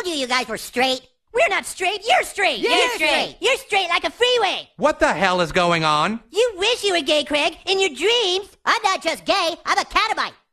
told you you guys were straight. We're not straight. You're straight. You're straight. You're straight like a freeway. What the hell is going on? You wish you were gay, Craig. In your dreams. I'm not just gay, I'm a catamite.